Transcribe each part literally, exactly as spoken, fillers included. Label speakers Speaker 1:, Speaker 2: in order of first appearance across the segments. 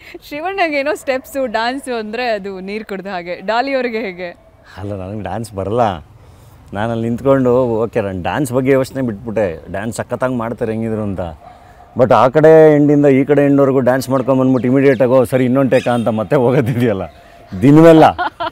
Speaker 1: ಶಿವಣ್ಣಗೆ ಏನೋ steps dance ಅಂದರೆ ಅದು ನೀರು ಕುಡ್ದ ಹಾಗೆ. ಡಾಲಿ ಅವರಿಗೆ ಹೇಗೆ?
Speaker 2: ಅಲ್ಲ, ನನಗೆ ಡ್ಯಾನ್ಸ್ ಬರಲ್ಲ. ನಾನು ಅಲ್ಲಿ ನಿಂತ್ಕೊಂಡು ಓಕೆ ನಾನು ಡ್ಯಾನ್ಸ್ ಬಗ್ಗೆ ಯೋಚನೆ ಬಿಟ್ಬಿಟ್ಟೆ, ಡ್ಯಾನ್ಸ್ ಸಖತ್ತಾಗಿ ಮಾಡ್ತಾರೆ ಹೆಂಗಿದ್ರು ಅಂತ. ಬಟ್ ಆ ಕಡೆ ಎಂಡಿಂದ ಈ ಕಡೆ ಎಂಡ್ವರೆಗೂ ಡ್ಯಾನ್ಸ್ ಮಾಡ್ಕೊಂಬಂದ್ಬಿಟ್ಟು ಇಮಿಡಿಯೇಟಾಗೋ ಸರಿ ಇನ್ನೊಂದು ಟೇಕ ಅಂತ ಮತ್ತೆ ಹೋಗೋದಿದೆಯಲ್ಲ ದಿನವೆಲ್ಲ.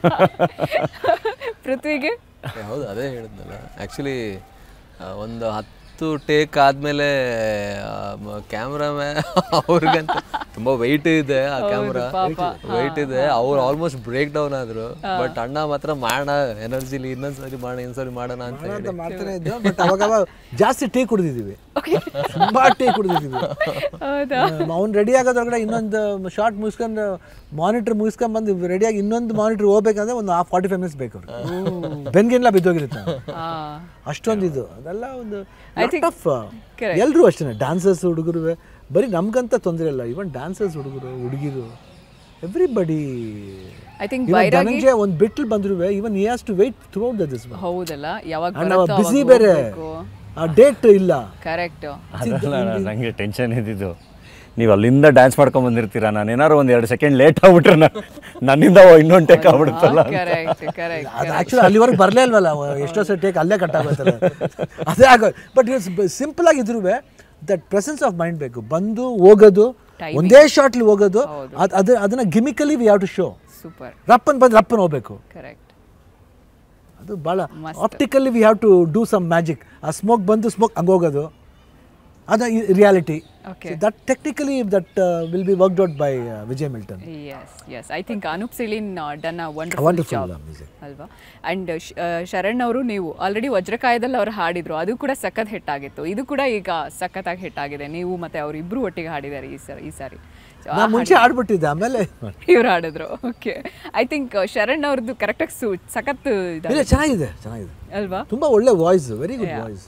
Speaker 1: ಪೃಥ್ವಿಗೆ
Speaker 3: ಹೌದು, ಅದೇ ಹೇಳಿದ್ನಲ್ಲ. ಆ್ಯಕ್ಚುಲಿ ಒಂದು ಹತ್ತು ಟೇಕ್ ಆದಮೇಲೆ ಕ್ಯಾಮ್ರಾಮೇ ಅವ್ರಿಗಂತ ತುಂಬ ವೆಯ್ಟ್ ಇದೆ, ಆ ಕ್ಯಾಮ್ರಾ ವೆಯ್ಟ್ ಇದೆ. ಅವ್ರು ಆಲ್ಮೋಸ್ಟ್ ಬ್ರೇಕ್ ಡೌನ್ ಆದರು. ಬಟ್ ಅಣ್ಣ ಮಾತ್ರ ಮಾಡೋಣ ಎನರ್ಜಿಲಿ, ಇನ್ನೊಂದ್ಸರಿ ಮಾಡೋಣ ಇನ್ನೊಂದ್ಸರಿ ಮಾಡೋಣ ಅಂತ
Speaker 4: ಮಾಡ್ತಾನೆ ಇದ್ದು. ಬಟ್ ಅವಾಗ ಜಾಸ್ತಿ ಟೀ ಕುಡಿದಿದ್ದೀವಿ, ತುಂಬಾ ಟೀ ಕುಡಿದಿದ್ದೀವಿ. ಅವ್ನು ರೆಡಿ ಆಗೋದ್ರೊಳಗಡೆ ಇನ್ನೊಂದು ಶಾರ್ಟ್ ಮುಗಿಸ್ಕೊಂಡು ಮಾನಿಟ್ರ್ ಮುಗಿಸ್ಕೊಂಡ್ ಬಂದು ರೆಡಿಯಾಗಿ ಇನ್ನೊಂದು ಮಾನಿಟ್ರ್ ಹೋಗ್ಬೇಕಂದ್ರೆ ಒಂದು ಹಾಫ್ ಫಾರ್ಟಿ ಫೈವ್ ಮಿನಿಟ್ಸ್ ಬೇಕು ಅವ್ರಿಗೆ. ಬೆನ್ಗೆಲ್ಲ ಬಿದ್ದೋಗಿರುತ್ತೆ ಅಷ್ಟೊಂದು ಇದು. ಅದೆಲ್ಲ ಒಂದು ಟಫ್. ಎಲ್ಲರೂ ಅಷ್ಟೇ, ಡ್ಯಾನ್ಸರ್ಸ್ ಹುಡುಗರು ಬರೀ ನಮ್ಗಂತ ತೊಂದರೆ ಇಲ್ಲ, ಇವನ್ ಡ್ಯಾನ್ಸರ್ಸ್ ಹುಡುಗರು ಹುಡುಗಿರು ಎವ್ರಿಬಡಿ.
Speaker 1: ಐ ಥಿಂಕ್
Speaker 4: ಧನಂಜಯ ಒಂದು ಬಿಟ್ಲ್ ಬಂದ್ರು even he has to wait throughout the this.
Speaker 1: ಹೌದಲ್ಲ, ಯಾವಾಗ
Speaker 4: ಬಿಸಿ ಬೇರೆ, ಆ ಡೇಟ್ ಇಲ್ಲ.
Speaker 1: ಕರೆಕ್ಟ್.
Speaker 2: ನನಗೆ ಟೆನ್ಷನ್ ಇದ್ದಿದ್ದು, ನೀವು ಅಲ್ಲಿಂದ ಡ್ಯಾನ್ಸ್ ಮಾಡ್ಕೊಂಡ್ ಬಂದಿರ್ತೀರಾ, ನಾನು ಏನಾರು ಒಂದು ಎರಡು ಸೆಕೆಂಡ್ ಲೇಟ್ ಆಗ್ಬಿಟ್ರೆ ನನ್ನಿಂದ ಇನ್ನೊಂದು ಟೇಕ್ ಆಗ್ಬಿಡುತ್ತಲ್ಲ.
Speaker 4: ಆಕ್ಚುಲಿ ಅಲ್ಲಿವರೆಗೆ ಬರಲೇ ಇಲ್ವಲ್ಲ, ಎಷ್ಟೋ ಸರಿ ಟೇಕ್ ಅಲ್ಲೇ ಕಟ್ ಆಗೋಯ್ತಲ್ಲ, ಅದೇ ಆಗೋ. ಬಟ್ ಸಿಂಪಲ್ ಆಗಿದ್ರು ದಟ್ ಪ್ರೆಸೆನ್ಸ್ ಆಫ್ ಮೈಂಡ್ ಬೇಕು. ಬಂದು ಹೋಗೋದು, ಒಂದೇ ಶಾರ್ಟ್ಲಿ ಹೋಗೋದು, ಅದು ಅದನ್ನ gimmickly we have to show.
Speaker 1: Super.
Speaker 4: ರಪ್ಪನ್ ಬಂದು ರಪ್ಪನ್ ಹೋಗ್ಬೇಕು.
Speaker 1: ಕರೆಕ್ಟ್.
Speaker 4: ಅದು ಭಾಳ optically we have to do some magic. ಆ ಸ್ಮೋಕ್ ಬಂದು ಸ್ಮೋಕ್ ಹಂಗೋಗೋದು, ಅದು reality. That technically that will be worked out by Vijay Milton.
Speaker 1: Yes yes I think Anoop Seelin done a wonderful job ಅಲ್ವಾ. ಆ್ಯಂಡ್ ಶರಣ್ ಅವರು, ನೀವು ಆಲ್ರೆಡಿ ವಜ್ರಕಾಯದಲ್ಲಿ ಅವ್ರು ಹಾಡಿದ್ರು, ಅದು ಕೂಡ ಸಖತ್ ಹಿಟ್ ಆಗಿತ್ತು. ಇದು ಕೂಡ ಈಗ ಸಖತ್ತಾಗಿ ಹಿಟ್ ಆಗಿದೆ. ನೀವು ಮತ್ತೆ ಅವ್ರು ಇಬ್ರು ಒಟ್ಟಿಗೆ ಹಾಡಿದ್ದಾರೆ ಈ ಸರಿ ಈ ಸಾರಿ
Speaker 4: ಮುಂಚೆ ಆಡ್ಬಿಟ್ಟಿದ್ದೆ, ಆಮೇಲೆ
Speaker 1: ಇವ್ರು ಹಾಡಿದ್ರು. ಓಕೆ, ಐ ಥಿಂಕ್ ಶರಣ್ ಅವ್ರದ್ದು ಕರೆಕ್ಟಾಗಿ ಸೂ ಸಖತ್
Speaker 4: ಚೆನ್ನಾಗಿದೆ ಚೆನ್ನಾಗಿದೆ
Speaker 1: ಅಲ್ವಾ.
Speaker 4: ತುಂಬಾ ಒಳ್ಳೆ ವಾಯ್ಸ್, ವೆರಿ ಗುಡ್ ವಾಯ್ಸ್,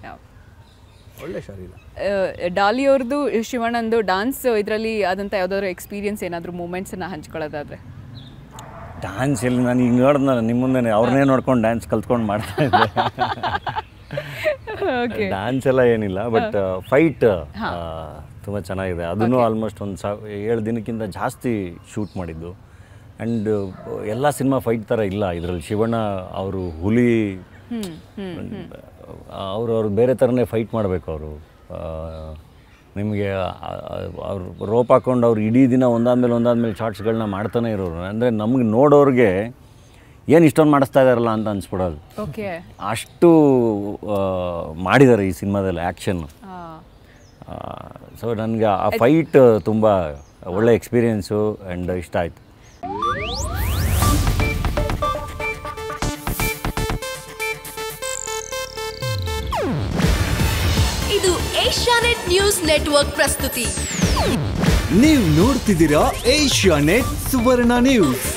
Speaker 4: ಒಳ್ಳೆ ಶಾರೀರ.
Speaker 1: ಡಾಲಿ ಅವ್ರದ್ದು ಶಿವಣ್ಣಂದು ಡಾನ್ಸ್ ಇದರಲ್ಲಿ ಆದಂಥ ಯಾವುದಾದ್ರು ಎಕ್ಸ್ಪೀರಿಯನ್ಸ್ ಏನಾದರೂ ಮೂಮೆಂಟ್ಸನ್ನು ಹಂಚ್ಕೊಳ್ಳೋದಾದ್ರೆ?
Speaker 2: ಡ್ಯಾನ್ಸ್ ಇಲ್ಲಿ ನಾನು ಹಿಂಗೆ ನೋಡಿದ್ನಲ್ಲ ನಿಮ್ಮ ಮುಂದೆ, ಅವ್ರನ್ನೇ ನೋಡ್ಕೊಂಡು ಡ್ಯಾನ್ಸ್ ಕಲ್ತ್ಕೊಂಡು ಮಾಡ್ತಾ ಇದ್ದೆ. ಡ್ಯಾನ್ಸ್ ಎಲ್ಲ ಏನಿಲ್ಲ, ಬಟ್ ಫೈಟ್ ತುಂಬ ಚೆನ್ನಾಗಿದೆ. ಅದನ್ನು ಆಲ್ಮೋಸ್ಟ್ ಒಂದು ಸಾವ್ ಏಳು ದಿನಕ್ಕಿಂತ ಜಾಸ್ತಿ ಶೂಟ್ ಮಾಡಿದ್ದು. ಆ್ಯಂಡ್ ಎಲ್ಲ ಸಿನಿಮಾ ಫೈಟ್ ಥರ ಇಲ್ಲ ಇದರಲ್ಲಿ. ಶಿವಣ್ಣ ಅವರು ಹುಲಿ, ಅವರು ಅವ್ರು ಬೇರೆ ಥರನೇ ಫೈಟ್ ಮಾಡಬೇಕು. ಅವರು ನಿಮಗೆ ಅವ್ರು ರೋಪ್ ಹಾಕ್ಕೊಂಡು ಅವ್ರು ಇಡೀ ದಿನ ಒಂದಾದ್ಮೇಲೆ ಒಂದಾದ್ಮೇಲೆ ಶಾರ್ಟ್ಸ್ಗಳನ್ನ ಮಾಡ್ತಾನೆ ಇರೋರು. ಅಂದರೆ ನಮ್ಗೆ ನೋಡೋರಿಗೆ ಏನು ಇಷ್ಟೊಂದು ಮಾಡಿಸ್ತಾ ಇದ್ದಾರಲ್ಲ ಅಂತ ಅನ್ಸ್ಬಿಡೋದು. ಅಷ್ಟು ಮಾಡಿದ್ದಾರೆ ಈ ಸಿನಿಮಾದಲ್ಲಿ ಆ್ಯಕ್ಷನ್ನು. ಸೊ ನನಗೆ ಆ ಫೈಟ್ ತುಂಬ ಒಳ್ಳೆ ಎಕ್ಸ್ಪೀರಿಯೆನ್ಸು ಆ್ಯಂಡ್ ಇಷ್ಟ ಆಯಿತು.
Speaker 5: ಇದು ಏಷ್ಯಾನೆಟ್ ನ್ಯೂಸ್ ನೆಟ್ವರ್ಕ್ ಪ್ರಸ್ತುತಿ.
Speaker 6: ನೀವು ನೋಡ್ತಿದ್ದೀರಾ ಏಷ್ಯಾನೆಟ್ ಸುವರ್ಣ ನ್ಯೂಸ್.